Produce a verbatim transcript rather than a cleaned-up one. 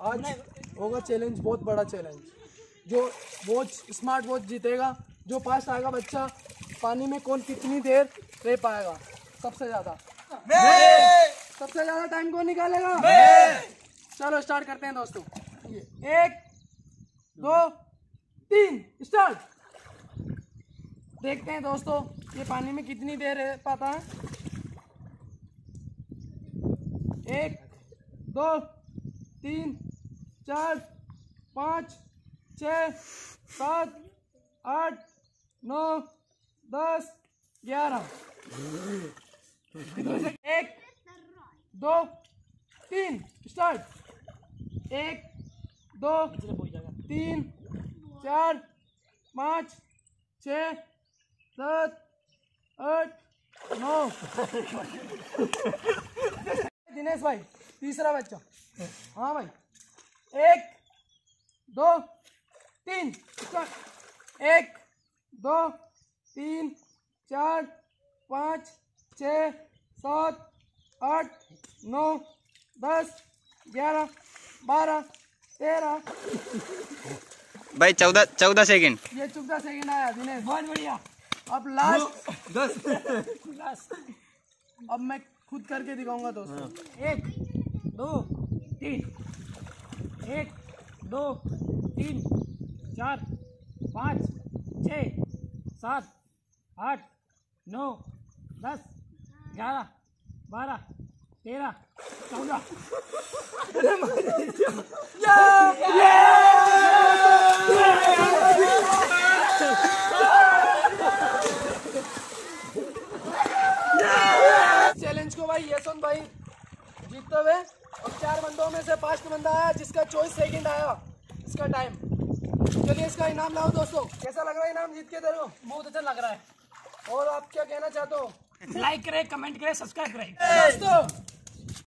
आज होगा चैलेंज, बहुत बड़ा चैलेंज। जो वॉच स्मार्ट वॉच जीतेगा, जो पास आएगा बच्चा पानी में कौन कितनी देर रह पाएगा सबसे ज्यादा सबसे ज्यादा टाइम कौन निकालेगा। चलो स्टार्ट करते हैं दोस्तों। एक दो तीन स्टार्ट। देखते हैं दोस्तों ये पानी में कितनी देर रह पाता है। एक दो तीन चार पाँच छः सात आठ नौ दस ग्यारह। एक दो तीन स्टार्ट। एक दो तीन चार पाँच छः सात आठ नौ। दिनेश भाई तीसरा बच्चा। हाँ भाई एक दो तीन स्टार्ट। एक दो तीन चार पाँच छः सात आठ नौ दस ग्यारह बारह तेरह। भाई चौदह चौदह सेकंड। ये चौदह सेकंड आया दिनेश, बहुत बढ़िया। अब लास्ट दस लास्ट अब मैं खुद करके दिखाऊंगा दोस्तों। एक दो तीन एक दो तीन चार पाँच छः सात आठ नौ दस ग्यारह बारह तेरह चौदह। चैलेंज को भाई यशवंत भाई जीतते हुए, और चार बंदों में से पांच बंदा आया जिसका चौबीस सेकंड आया इसका टाइम। चलिए इसका इनाम लाओ दोस्तों। कैसा लग रहा है इनाम जीत के तेरे को? बहुत अच्छा लग रहा है। और आप क्या कहना चाहते हो? लाइक करें, कमेंट करें, सब्सक्राइब करें दोस्तों।